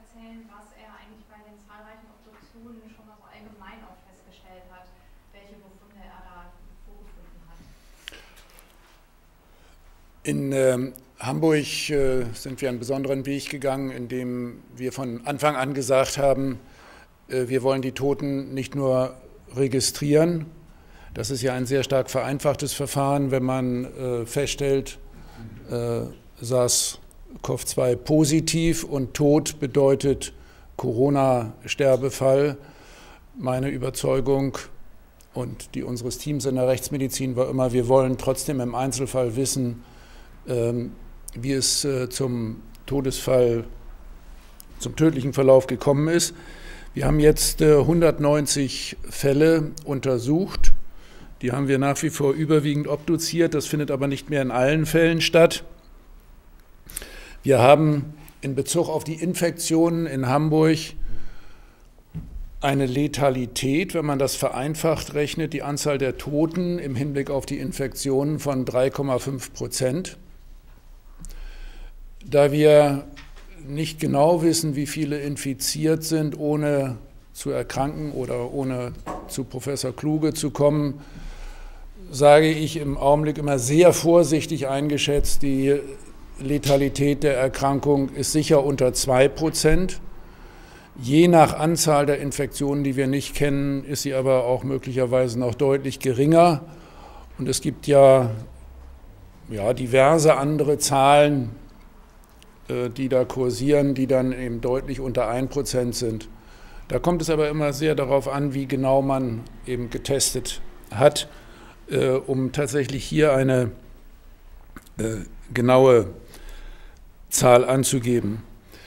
erzählen, was er eigentlich bei den zahlreichen Obduktionen schon mal so allgemein auch festgestellt hat, welche Befunde er da vorgefunden hat? In Hamburg sind wir einen besonderen Weg gegangen, indem wir von Anfang an gesagt haben, wir wollen die Toten nicht nur registrieren. Das ist ja ein sehr stark vereinfachtes Verfahren, wenn man feststellt, SARS-CoV-2 positiv und tot bedeutet Corona-Sterbefall. Meine Überzeugung und die unseres Teams in der Rechtsmedizin war immer, wir wollen trotzdem im Einzelfall wissen, wie es zum Todesfall, zum tödlichen Verlauf gekommen ist. Wir haben jetzt 190 Fälle untersucht. Die haben wir nach wie vor überwiegend obduziert. Das findet aber nicht mehr in allen Fällen statt. Wir haben in Bezug auf die Infektionen in Hamburg eine Letalität, wenn man das vereinfacht rechnet, die Anzahl der Toten im Hinblick auf die Infektionen von 3,5%. Da wir nicht genau wissen, wie viele infiziert sind, ohne zu erkranken oder ohne zu Professor Kluge zu kommen, sage ich im Augenblick immer sehr vorsichtig eingeschätzt, die Letalität der Erkrankung ist sicher unter 2%. Je nach Anzahl der Infektionen, die wir nicht kennen, ist sie aber auch möglicherweise noch deutlich geringer. Und es gibt ja diverse andere Zahlen, die da kursieren, die dann eben deutlich unter 1% sind. Da kommt es aber immer sehr darauf an, wie genau man eben getestet hat, um tatsächlich hier eine genaue Zahl anzugeben.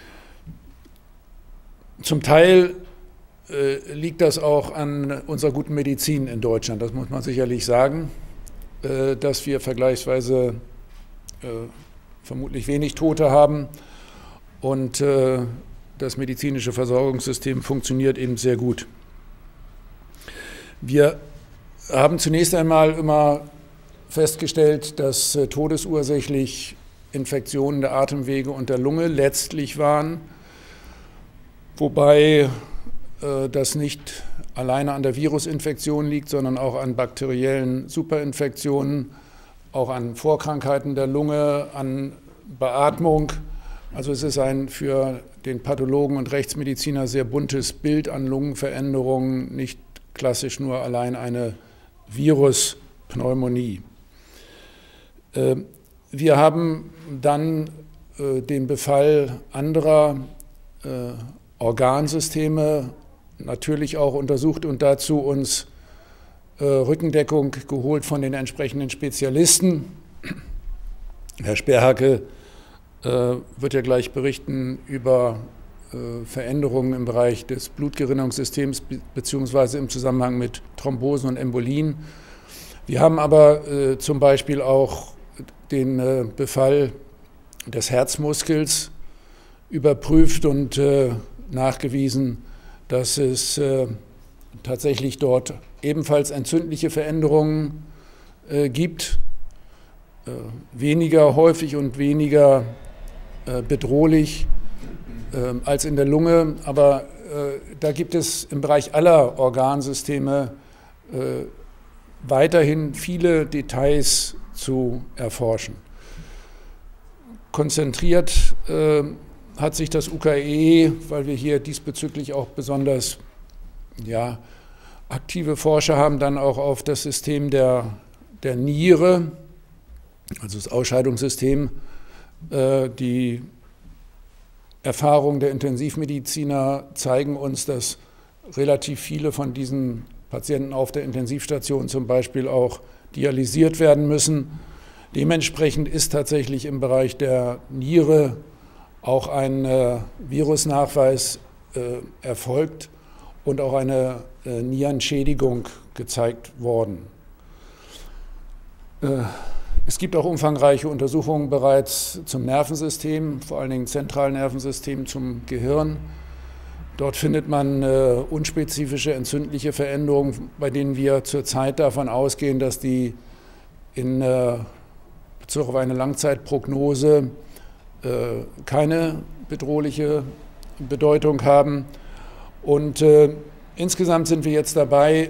Zum Teil liegt das auch an unserer guten Medizin in Deutschland, das muss man sicherlich sagen, dass wir vergleichsweise vermutlich wenig Tote haben und das medizinische Versorgungssystem funktioniert eben sehr gut. Wir haben zunächst einmal immer festgestellt, dass todesursächlich Infektionen der Atemwege und der Lunge letztlich waren, wobei das nicht alleine an der Virusinfektion liegt, sondern auch an bakteriellen Superinfektionen, auch an Vorkrankheiten der Lunge, an Beatmung. Also es ist ein für den Pathologen und Rechtsmediziner sehr buntes Bild an Lungenveränderungen, nicht klassisch nur allein eine Viruspneumonie. Wir haben dann den Befall anderer Organsysteme natürlich auch untersucht und dazu uns Rückendeckung geholt von den entsprechenden Spezialisten. Herr Sperhacke wird ja gleich berichten über Veränderungen im Bereich des Blutgerinnungssystems beziehungsweise im Zusammenhang mit Thrombosen und Embolien. Wir haben aber zum Beispiel auch den Befall des Herzmuskels überprüft und nachgewiesen, dass es tatsächlich dort ebenfalls entzündliche Veränderungen gibt, weniger häufig und weniger bedrohlich als in der Lunge, aber da gibt es im Bereich aller Organsysteme weiterhin viele Details zu erforschen. Konzentriert hat sich das UKE, weil wir hier diesbezüglich auch besonders aktive Forscher haben, dann auch auf das System der Niere, also das Ausscheidungssystem. Die Erfahrungen der Intensivmediziner zeigen uns, dass relativ viele von diesen Patienten auf der Intensivstation zum Beispiel auch dialysiert werden müssen. Dementsprechend ist tatsächlich im Bereich der Niere auch ein Virusnachweis erfolgt und auch eine Nierenschädigung gezeigt worden. Es gibt auch umfangreiche Untersuchungen bereits zum Nervensystem, vor allen Dingen zentralen Nervensystem, zum Gehirn. Dort findet man unspezifische entzündliche Veränderungen, bei denen wir zurzeit davon ausgehen, dass die in Bezug auf eine Langzeitprognose keine bedrohliche Bedeutung haben. Und insgesamt sind wir jetzt dabei,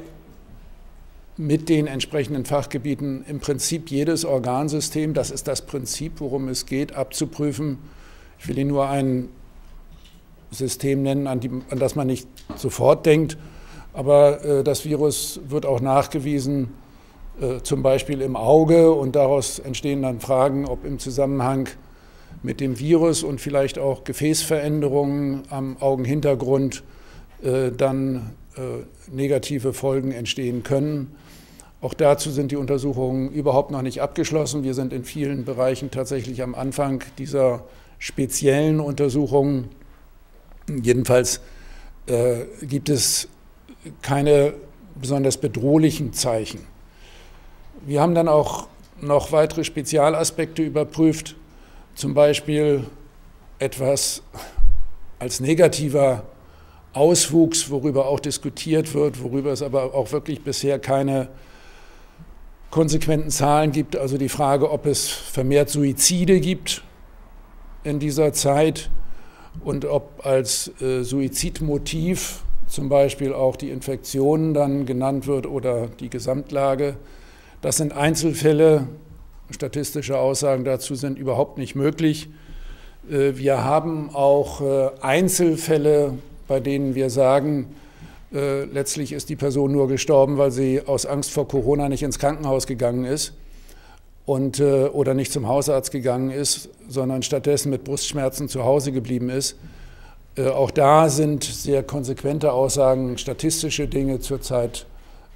mit den entsprechenden Fachgebieten im Prinzip jedes Organsystem, das ist das Prinzip, worum es geht, abzuprüfen. Ich will Ihnen nur ein System nennen, an das man nicht sofort denkt, aber das Virus wird auch nachgewiesen, zum Beispiel im Auge, und daraus entstehen dann Fragen, ob im Zusammenhang mit dem Virus und vielleicht auch Gefäßveränderungen am Augenhintergrund dann negative Folgen entstehen können. Auch dazu sind die Untersuchungen überhaupt noch nicht abgeschlossen. Wir sind in vielen Bereichen tatsächlich am Anfang dieser speziellen Untersuchungen. Jedenfalls gibt es keine besonders bedrohlichen Zeichen. Wir haben dann auch noch weitere Spezialaspekte überprüft, zum Beispiel etwas als negativer Auswuchs, worüber auch diskutiert wird, worüber es aber auch wirklich bisher keine konsequenten Zahlen gibt. Also die Frage, ob es vermehrt Suizide gibt in dieser Zeit und ob als Suizidmotiv zum Beispiel auch die Infektion dann genannt wird oder die Gesamtlage. Das sind Einzelfälle. Statistische Aussagen dazu sind überhaupt nicht möglich. Wir haben auch Einzelfälle, bei denen wir sagen, letztlich ist die Person nur gestorben, weil sie aus Angst vor Corona nicht ins Krankenhaus gegangen ist oder nicht zum Hausarzt gegangen ist, sondern stattdessen mit Brustschmerzen zu Hause geblieben ist. Auch da sind sehr konsequente Aussagen, statistische Dinge zurzeit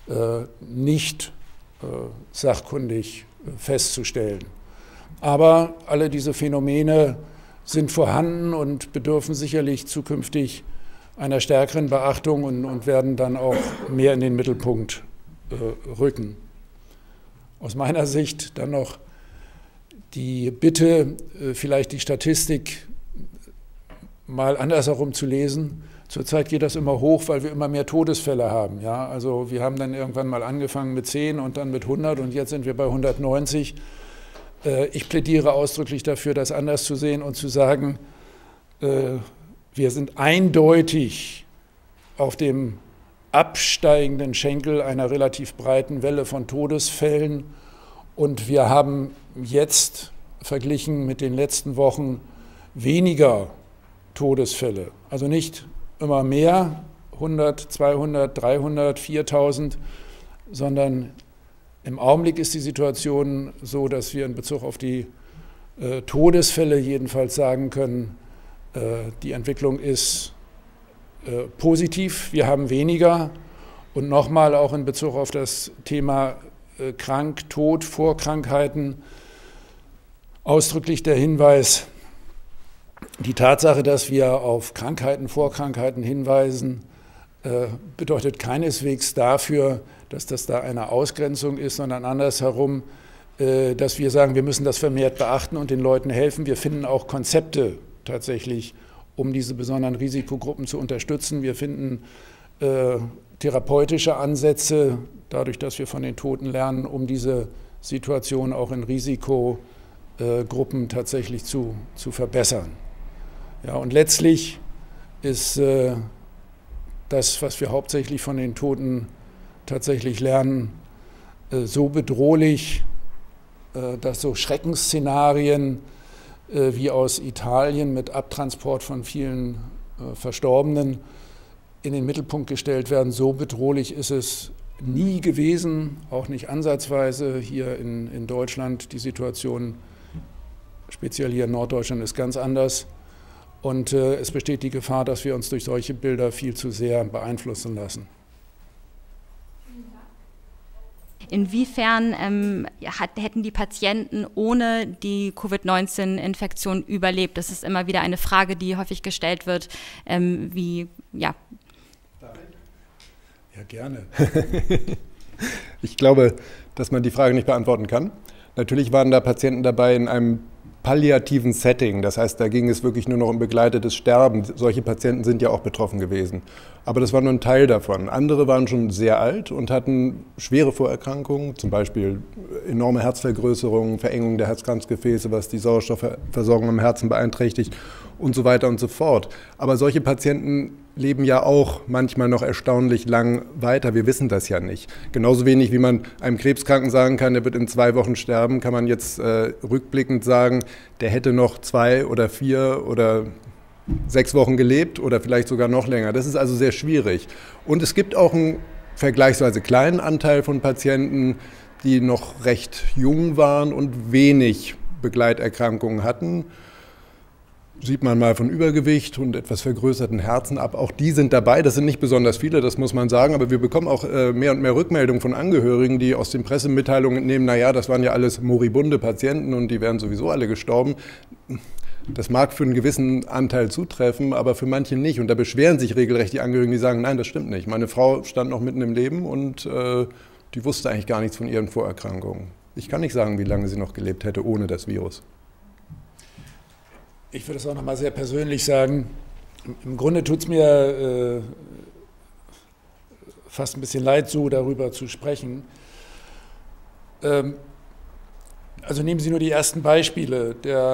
nicht sachkundig festzustellen. Aber alle diese Phänomene sind vorhanden und bedürfen sicherlich zukünftig einer stärkeren Beachtung und werden dann auch mehr in den Mittelpunkt rücken. Aus meiner Sicht dann noch die Bitte, vielleicht die Statistik mal andersherum zu lesen. Zurzeit geht das immer hoch, weil wir immer mehr Todesfälle haben. Ja? Also wir haben dann irgendwann mal angefangen mit 10 und dann mit 100 und jetzt sind wir bei 190. Ich plädiere ausdrücklich dafür, das anders zu sehen und zu sagen, wir sind eindeutig auf dem absteigenden Schenkel einer relativ breiten Welle von Todesfällen und wir haben jetzt verglichen mit den letzten Wochen weniger Todesfälle. Also nicht immer mehr, 100, 200, 300, 4000, sondern im Augenblick ist die Situation so, dass wir in Bezug auf die Todesfälle jedenfalls sagen können, die Entwicklung ist positiv, wir haben weniger. Und nochmal auch in Bezug auf das Thema krank, Tod, Vorkrankheiten ausdrücklich der Hinweis, die Tatsache, dass wir auf Krankheiten, Vorkrankheiten hinweisen, bedeutet keineswegs dafür, dass das da eine Ausgrenzung ist, sondern andersherum, dass wir sagen, wir müssen das vermehrt beachten und den Leuten helfen. Wir finden auch Konzepte tatsächlich, um diese besonderen Risikogruppen zu unterstützen. Wir finden therapeutische Ansätze, dadurch, dass wir von den Toten lernen, um diese Situation auch in Risikogruppen tatsächlich zu verbessern. Ja, und letztlich ist das, was wir hauptsächlich von den Toten tatsächlich lernen, so bedrohlich, dass so Schreckensszenarien wie aus Italien mit Abtransport von vielen Verstorbenen in den Mittelpunkt gestellt werden. So bedrohlich ist es nie gewesen, auch nicht ansatzweise hier in Deutschland. Die Situation, speziell hier in Norddeutschland, ist ganz anders. Und es besteht die Gefahr, dass wir uns durch solche Bilder viel zu sehr beeinflussen lassen. Inwiefern hätten die Patienten ohne die Covid-19-Infektion überlebt? Das ist immer wieder eine Frage, die häufig gestellt wird. Ja, gerne. Ich glaube, dass man die Frage nicht beantworten kann. Natürlich waren da Patienten dabei in einem palliativen Setting. Das heißt, da ging es wirklich nur noch um begleitetes Sterben. Solche Patienten sind ja auch betroffen gewesen. Aber das war nur ein Teil davon. Andere waren schon sehr alt und hatten schwere Vorerkrankungen, zum Beispiel enorme Herzvergrößerungen, Verengung der Herzkranzgefäße, was die Sauerstoffversorgung im Herzen beeinträchtigt und so weiter und so fort. Aber solche Patienten leben ja auch manchmal noch erstaunlich lang weiter. Wir wissen das ja nicht. Genauso wenig wie man einem Krebskranken sagen kann, der wird in 2 Wochen sterben, kann man jetzt rückblickend sagen, der hätte noch 2 oder 4 oder 6 Wochen gelebt oder vielleicht sogar noch länger. Das ist also sehr schwierig. Und es gibt auch einen vergleichsweise kleinen Anteil von Patienten, die noch recht jung waren und wenig Begleiterkrankungen hatten. Sieht man mal von Übergewicht und etwas vergrößerten Herzen ab. Auch die sind dabei. Das sind nicht besonders viele, das muss man sagen. Aber wir bekommen auch mehr und mehr Rückmeldungen von Angehörigen, die aus den Pressemitteilungen entnehmen, naja, das waren ja alles moribunde Patienten und die wären sowieso alle gestorben. Das mag für einen gewissen Anteil zutreffen, aber für manche nicht. Und da beschweren sich regelrecht die Angehörigen, die sagen, nein, das stimmt nicht. Meine Frau stand noch mitten im Leben und die wusste eigentlich gar nichts von ihren Vorerkrankungen. Ich kann nicht sagen, wie lange sie noch gelebt hätte ohne das Virus. Ich würde es auch noch mal sehr persönlich sagen. Im Grunde tut es mir fast ein bisschen leid, so darüber zu sprechen. Also nehmen Sie nur die ersten Beispiele,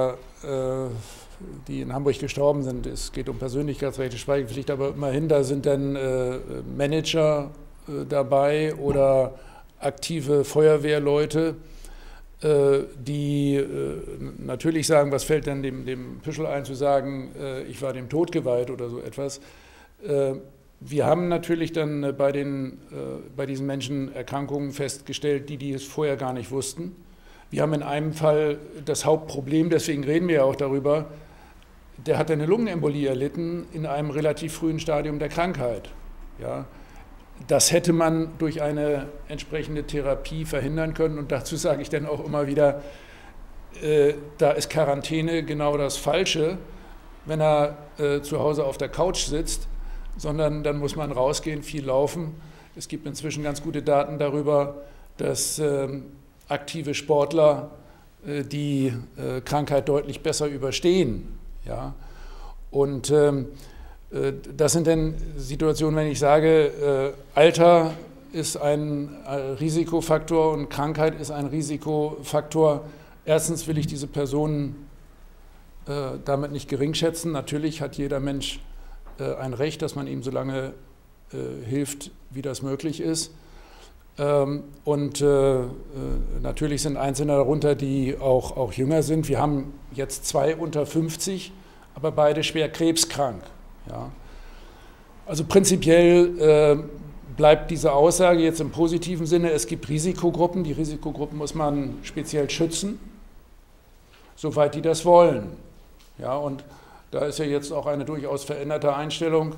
die in Hamburg gestorben sind. Es geht um Persönlichkeitsrechte, Schweigepflicht, aber immerhin, da sind dann Manager dabei oder aktive Feuerwehrleute, die natürlich sagen, was fällt denn dem Püschel ein, zu sagen, ich war dem Tod geweiht oder so etwas. Wir haben natürlich dann bei diesen Menschen Erkrankungen festgestellt, die es vorher gar nicht wussten. Wir haben in einem Fall das Hauptproblem, deswegen reden wir ja auch darüber, der hat eine Lungenembolie erlitten in einem relativ frühen Stadium der Krankheit. Ja. Das hätte man durch eine entsprechende Therapie verhindern können. Und dazu sage ich dann auch immer wieder, da ist Quarantäne genau das Falsche, wenn er zu Hause auf der Couch sitzt, sondern dann muss man rausgehen, viel laufen. Es gibt inzwischen ganz gute Daten darüber, dass aktive Sportler die Krankheit deutlich besser überstehen. Ja? Und das sind dann Situationen, wenn ich sage, Alter ist ein Risikofaktor und Krankheit ist ein Risikofaktor. Erstens will ich diese Personen damit nicht geringschätzen. Natürlich hat jeder Mensch ein Recht, dass man ihm so lange hilft, wie das möglich ist. Und natürlich sind Einzelne darunter, die auch jünger sind. Wir haben jetzt 2 unter 50, aber beide schwer krebskrank. Ja. Also prinzipiell bleibt diese Aussage jetzt im positiven Sinne, es gibt Risikogruppen, die Risikogruppen muss man speziell schützen, soweit die das wollen. Ja, und da ist ja jetzt auch eine durchaus veränderte Einstellung.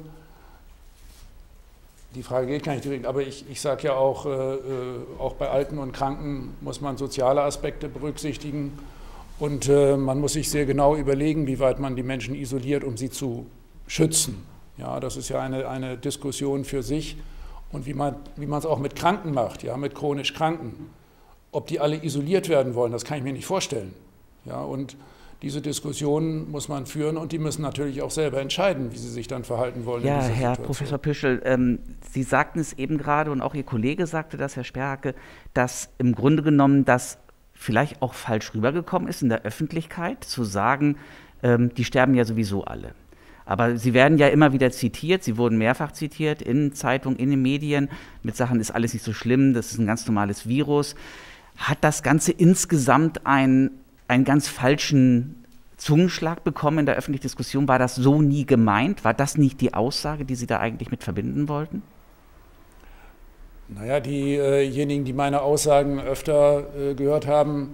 Die Frage geht gar nicht direkt, aber ich sage ja auch bei Alten und Kranken muss man soziale Aspekte berücksichtigen und man muss sich sehr genau überlegen, wie weit man die Menschen isoliert, um sie zu schützen. Ja, das ist ja eine Diskussion für sich und wie man es auch mit Kranken macht, ja, mit chronisch Kranken. Ob die alle isoliert werden wollen, das kann ich mir nicht vorstellen. Ja, und diese Diskussionen muss man führen und die müssen natürlich auch selber entscheiden, wie sie sich dann verhalten wollen. Ja, Herr Professor Püschel, Sie sagten es eben gerade und auch Ihr Kollege sagte das, Herr Sperhake, dass im Grunde genommen das vielleicht auch falsch rübergekommen ist in der Öffentlichkeit, zu sagen, die sterben ja sowieso alle. Aber Sie werden ja immer wieder zitiert, Sie wurden mehrfach zitiert in Zeitungen, in den Medien, mit Sachen, ist alles nicht so schlimm, das ist ein ganz normales Virus. Hat das Ganze insgesamt einen ganz falschen Zungenschlag bekommen in der öffentlichen Diskussion? War das so nie gemeint? War das nicht die Aussage, die Sie da eigentlich mit verbinden wollten? Naja, diejenigen, die meine Aussagen öfter gehört haben,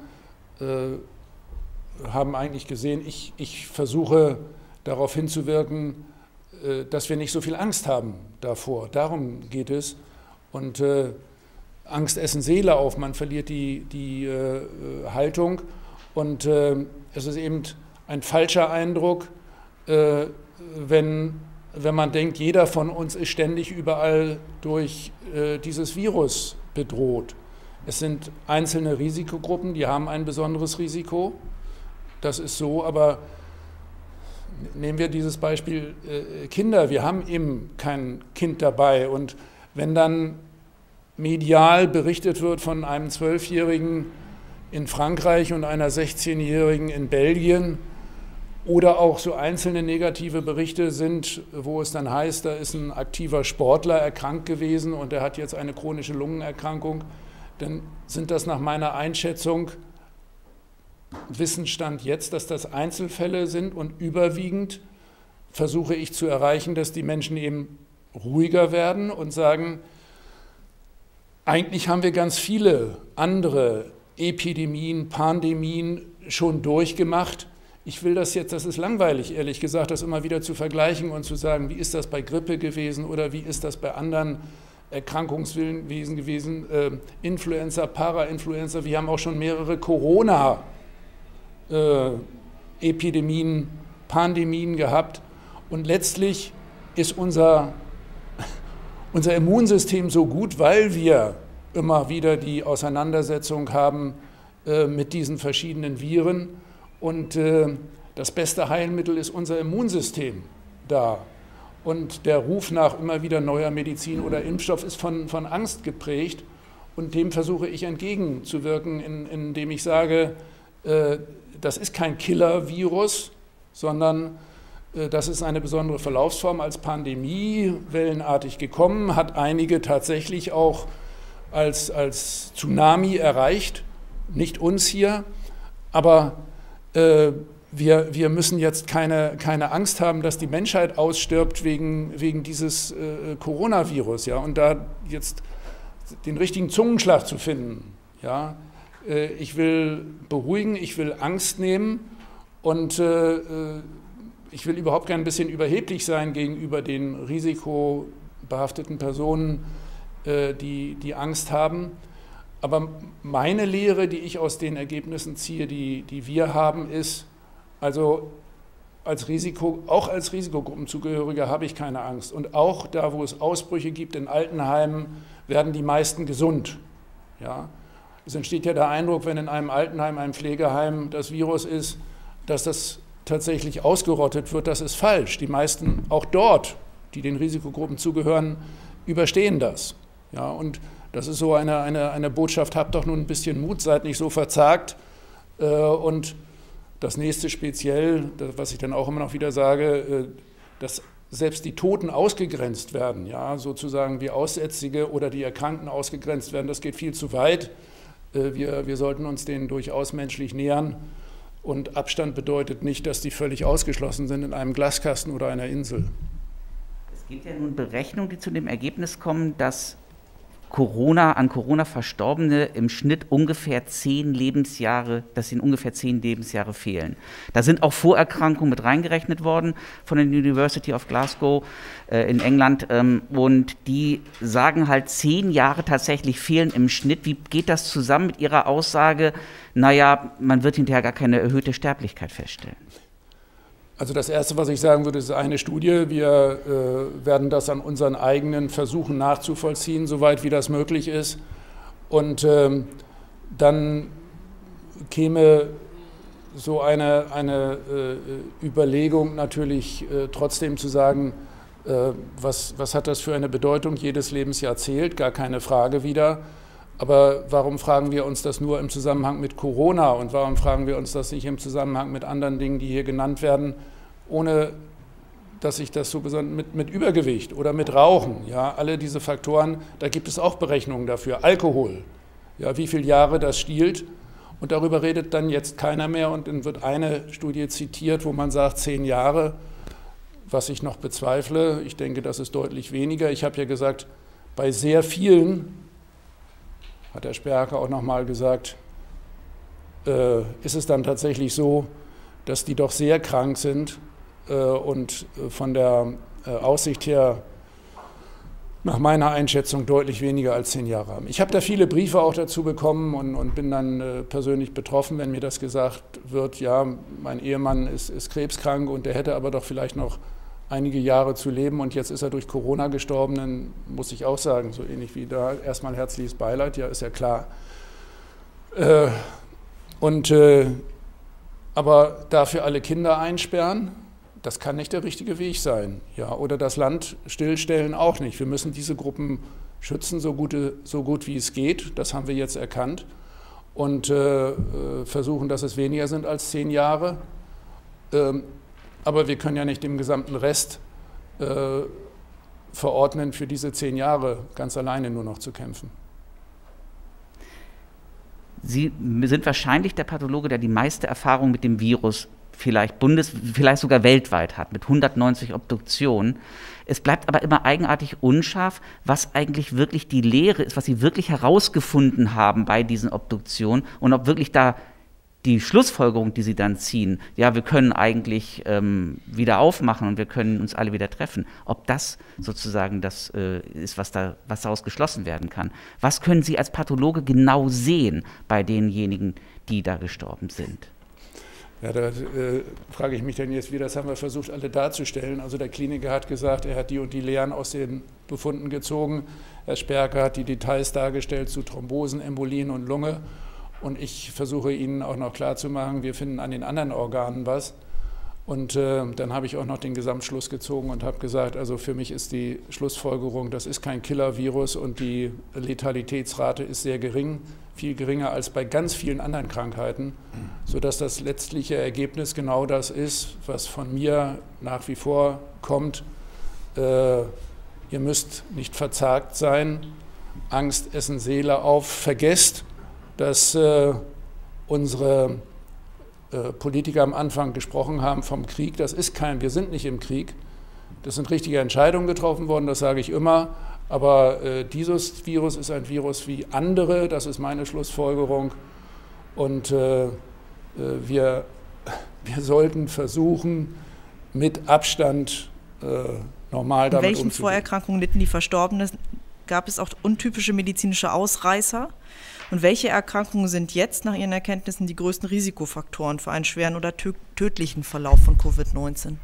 haben eigentlich gesehen, ich versuche darauf hinzuwirken, dass wir nicht so viel Angst haben davor. Darum geht es. Und Angst essen Seele auf, man verliert die Haltung. Und es ist eben ein falscher Eindruck, wenn man denkt, jeder von uns ist ständig überall durch dieses Virus bedroht. Es sind einzelne Risikogruppen, die haben ein besonderes Risiko. das ist so, aber nehmen wir dieses Beispiel Kinder. Wir haben eben kein Kind dabei und wenn dann medial berichtet wird von einem 12-Jährigen in Frankreich und einer 16-Jährigen in Belgien oder auch so einzelne negative Berichte sind, wo es dann heißt, da ist ein aktiver Sportler erkrankt gewesen und der hat jetzt eine chronische Lungenerkrankung, dann sind das nach meiner Einschätzung Wissensstand jetzt, dass das Einzelfälle sind und überwiegend versuche ich zu erreichen, dass die Menschen eben ruhiger werden und sagen, eigentlich haben wir ganz viele andere Epidemien, Pandemien schon durchgemacht. Ich will das jetzt, das ist langweilig, ehrlich gesagt, das immer wieder zu vergleichen und zu sagen, wie ist das bei Grippe gewesen oder wie ist das bei anderen Erkrankungswesen gewesen, Influenza, Parainfluenza, wir haben auch schon mehrere Corona-Epidemien, Pandemien gehabt und letztlich ist unser Immunsystem so gut, weil wir immer wieder die Auseinandersetzung haben mit diesen verschiedenen Viren und das beste Heilmittel ist unser Immunsystem da. Und der Ruf nach immer wieder neuer Medizin oder Impfstoff ist von Angst geprägt und dem versuche ich entgegenzuwirken, indem ich sage, das ist kein Killer-Virus, sondern das ist eine besondere Verlaufsform als Pandemie, wellenartig gekommen, hat einige tatsächlich auch als Tsunami erreicht, nicht uns hier, aber wir müssen jetzt keine Angst haben, dass die Menschheit ausstirbt wegen dieses Coronavirus, ja, und da jetzt den richtigen Zungenschlag zu finden, ja. Ich will beruhigen, ich will Angst nehmen und ich will überhaupt kein bisschen überheblich sein gegenüber den risikobehafteten Personen, die Angst haben. Aber meine Lehre, die ich aus den Ergebnissen ziehe, die wir haben, ist, also auch als Risikogruppenzugehöriger habe ich keine Angst. Und auch da, wo es Ausbrüche gibt in Altenheimen, werden die meisten gesund. Ja? Es entsteht ja der Eindruck, wenn in einem Altenheim, einem Pflegeheim das Virus ist, dass das tatsächlich ausgerottet wird. Das ist falsch. Die meisten, auch dort, die den Risikogruppen zugehören, überstehen das. Ja, und das ist so eine Botschaft, habt doch nun ein bisschen Mut, seid nicht so verzagt. Und das nächste speziell, was ich dann auch immer noch wieder sage, dass selbst die Toten ausgegrenzt werden, ja, sozusagen wie Aussätzige oder die Erkrankten ausgegrenzt werden, das geht viel zu weit. Wir sollten uns denen durchaus menschlich nähern. Und Abstand bedeutet nicht, dass die völlig ausgeschlossen sind in einem Glaskasten oder einer Insel. Es gibt ja nun Berechnungen, die zu dem Ergebnis kommen, dass an Corona Verstorbene im Schnitt ungefähr 10 Lebensjahre, dass ihnen ungefähr 10 Lebensjahre fehlen. Da sind auch Vorerkrankungen mit reingerechnet worden von der University of Glasgow in England und die sagen halt 10 Jahre tatsächlich fehlen im Schnitt. Wie geht das zusammen mit Ihrer Aussage, naja, man wird hinterher gar keine erhöhte Sterblichkeit feststellen? Also das Erste, was ich sagen würde, ist eine Studie. Wir werden das an unseren eigenen Versuchen nachzuvollziehen, soweit wie das möglich ist. Und dann käme so eine Überlegung natürlich trotzdem zu sagen, was hat das für eine Bedeutung? Jedes Lebensjahr zählt, gar keine Frage wieder. Aber warum fragen wir uns das nur im Zusammenhang mit Corona und warum fragen wir uns das nicht im Zusammenhang mit anderen Dingen, die hier genannt werden, ohne dass ich das so besonders mit Übergewicht oder mit Rauchen, ja, alle diese Faktoren, da gibt es auch Berechnungen dafür. Alkohol, ja, wie viele Jahre das stiehlt und darüber redet dann jetzt keiner mehr und dann wird eine Studie zitiert, wo man sagt 10 Jahre, was ich noch bezweifle. Ich denke, das ist deutlich weniger. Ich habe ja gesagt, bei sehr vielen, hat Herr Sperker auch nochmal gesagt, ist es dann tatsächlich so, dass die doch sehr krank sind und von der Aussicht her nach meiner Einschätzung deutlich weniger als 10 Jahre haben. Ich habe da viele Briefe auch dazu bekommen und bin dann persönlich betroffen, wenn mir das gesagt wird, ja, mein Ehemann ist krebskrank und der hätte aber doch vielleicht noch einige Jahre zu leben und jetzt ist er durch Corona gestorben, dann muss ich auch sagen, so ähnlich wie da, erstmal herzliches Beileid, ja, ist ja klar. aber dafür alle Kinder einsperren, das kann nicht der richtige Weg sein. Ja, oder das Land stillstellen auch nicht. Wir müssen diese Gruppen schützen, so gut wie es geht. Das haben wir jetzt erkannt. Und versuchen, dass es weniger sind als 10 Jahre. Aber wir können ja nicht dem gesamten Rest verordnen, für diese 10 Jahre ganz alleine nur noch zu kämpfen. Sie sind wahrscheinlich der Pathologe, der die meiste Erfahrung mit dem Virus vielleicht sogar weltweit hat, mit 190 Obduktionen. Es bleibt aber immer eigenartig unscharf, was eigentlich wirklich die Lehre ist, was Sie wirklich herausgefunden haben bei diesen Obduktionen und ob wirklich da die Schlussfolgerung, die Sie dann ziehen, ja, wir können eigentlich wieder aufmachen und wir können uns alle wieder treffen, ob das sozusagen das ist, was daraus geschlossen werden kann. Was können Sie als Pathologe genau sehen bei denjenigen, die da gestorben sind? Ja, da frage ich mich dann jetzt, wie das haben wir versucht, alle darzustellen. Also der Kliniker hat gesagt, er hat die und die Lehren aus den Befunden gezogen. Herr Sperker hat die Details dargestellt zu Thrombosen, Embolien und Lunge. Und ich versuche Ihnen auch noch klarzumachen, wir finden an den anderen Organen was. Und dann habe ich auch noch den Gesamtschluss gezogen und habe gesagt, also für mich ist die Schlussfolgerung, das ist kein Killer-Virus und die Letalitätsrate ist sehr gering, viel geringer als bei ganz vielen anderen Krankheiten, sodass das letztliche Ergebnis genau das ist, was von mir nach wie vor kommt. Ihr müsst nicht verzagt sein, Angst essen Seele auf, vergesst, dass unsere Politiker am Anfang gesprochen haben vom Krieg. Das ist wir sind nicht im Krieg. Das sind richtige Entscheidungen getroffen worden, das sage ich immer. Aber dieses Virus ist ein Virus wie andere, das ist meine Schlussfolgerung. Und wir sollten versuchen, mit Abstand normal damit umzugehen. In welchen Vorerkrankungen litten die Verstorbenen? Gab es auch untypische medizinische Ausreißer? Und welche Erkrankungen sind jetzt nach Ihren Erkenntnissen die größten Risikofaktoren für einen schweren oder tödlichen Verlauf von Covid-19?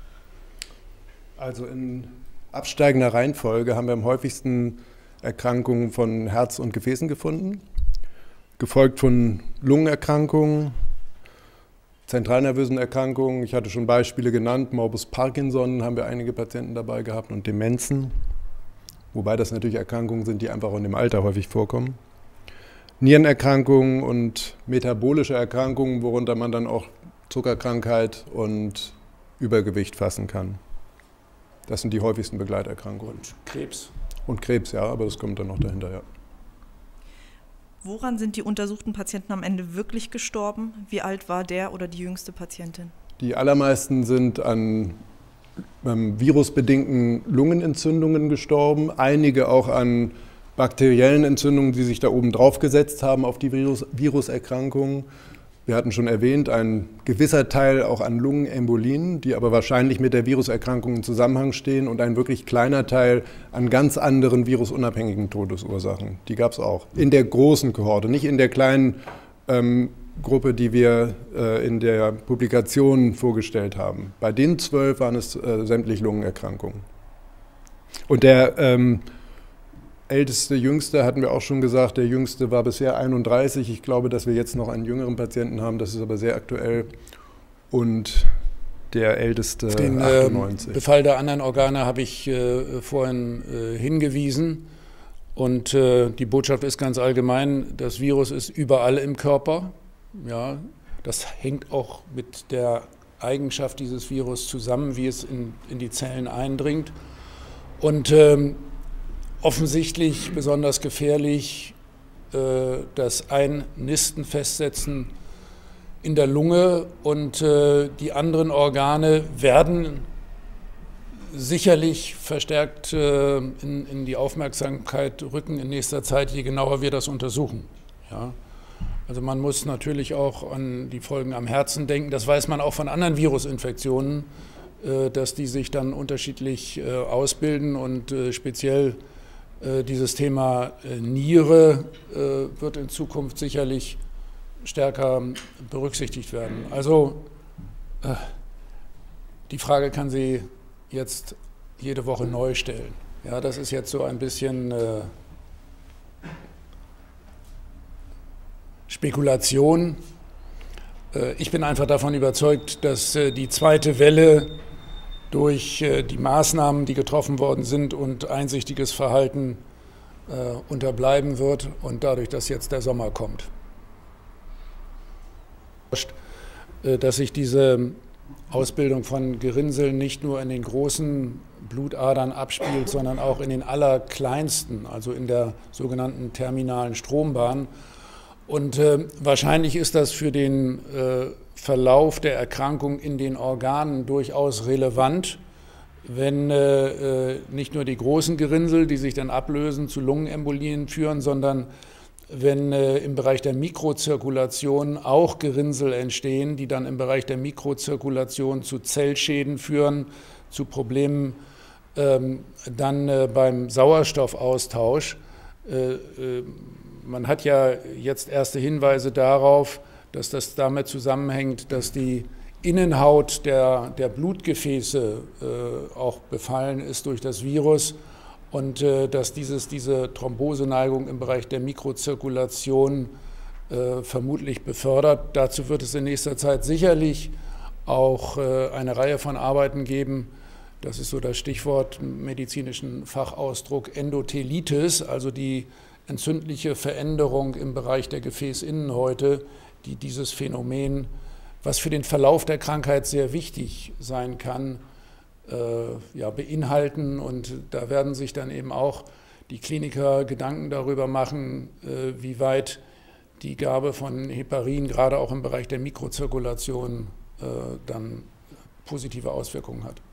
Also in absteigender Reihenfolge haben wir am häufigsten Erkrankungen von Herz und Gefäßen gefunden, gefolgt von Lungenerkrankungen, zentralnervösen Erkrankungen. Ich hatte schon Beispiele genannt, Morbus Parkinson haben wir einige Patienten dabei gehabt und Demenzen, wobei das natürlich Erkrankungen sind, die einfach auch in dem Alter häufig vorkommen. Nierenerkrankungen und metabolische Erkrankungen, worunter man dann auch Zuckerkrankheit und Übergewicht fassen kann. Das sind die häufigsten Begleiterkrankungen. Und Krebs. Und Krebs, ja, aber das kommt dann noch dahinter, ja. Woran sind die untersuchten Patienten am Ende wirklich gestorben? Wie alt war der oder die jüngste Patientin? Die allermeisten sind an virusbedingten Lungenentzündungen gestorben, einige auch an bakteriellen Entzündungen, die sich da oben drauf gesetzt haben auf die Viruserkrankungen. Wir hatten schon erwähnt, ein gewisser Teil auch an Lungenembolien, die aber wahrscheinlich mit der Viruserkrankung in Zusammenhang stehen und ein wirklich kleiner Teil an ganz anderen virusunabhängigen Todesursachen. Die gab es auch in der großen Kohorte, nicht in der kleinen Gruppe, die wir in der Publikation vorgestellt haben. Bei den 12 waren es sämtlich Lungenerkrankungen. Und der älteste, jüngste hatten wir auch schon gesagt, der jüngste war bisher 31. Ich glaube, dass wir jetzt noch einen jüngeren Patienten haben, das ist aber sehr aktuell. Und der älteste den 98. Befall der anderen Organe habe ich vorhin hingewiesen. Und die Botschaft ist ganz allgemein, das Virus ist überall im Körper. Ja, das hängt auch mit der Eigenschaft dieses Virus zusammen, wie es in die Zellen eindringt. Und offensichtlich besonders gefährlich das Einnisten, Festsetzen in der Lunge, und die anderen Organe werden sicherlich verstärkt in die Aufmerksamkeit rücken in nächster Zeit, je genauer wir das untersuchen. Ja? Also man muss natürlich auch an die Folgen am Herzen denken. Das weiß man auch von anderen Virusinfektionen, dass die sich dann unterschiedlich ausbilden, und speziell dieses Thema Niere wird in Zukunft sicherlich stärker berücksichtigt werden. Also die Frage kann sie jetzt jede Woche neu stellen. Ja, das ist jetzt so ein bisschen Spekulation. Ich bin einfach davon überzeugt, dass die zweite Welle durch die Maßnahmen, die getroffen worden sind und einsichtiges Verhalten unterbleiben wird und dadurch, dass jetzt der Sommer kommt. Dass sich diese Ausbildung von Gerinnseln nicht nur in den großen Blutadern abspielt, sondern auch in den allerkleinsten, also in der sogenannten terminalen Strombahn. Und wahrscheinlich ist das für den Verlauf der Erkrankung in den Organen durchaus relevant, wenn nicht nur die großen Gerinnsel, die sich dann ablösen, zu Lungenembolien führen, sondern wenn im Bereich der Mikrozirkulation auch Gerinnsel entstehen, die dann im Bereich der Mikrozirkulation zu Zellschäden führen, zu Problemen dann beim Sauerstoffaustausch. Man hat ja jetzt erste Hinweise darauf, dass das damit zusammenhängt, dass die Innenhaut der Blutgefäße auch befallen ist durch das Virus und dass diese Thromboseneigung im Bereich der Mikrozirkulation vermutlich befördert. Dazu wird es in nächster Zeit sicherlich auch eine Reihe von Arbeiten geben. Das ist so das Stichwort im medizinischen Fachausdruck Endothelitis, also die entzündliche Veränderung im Bereich der Gefäßinnenhäute, die dieses Phänomen, was für den Verlauf der Krankheit sehr wichtig sein kann, beinhalten. Und da werden sich dann eben auch die Kliniker Gedanken darüber machen, wie weit die Gabe von Heparin gerade auch im Bereich der Mikrozirkulation dann positive Auswirkungen hat.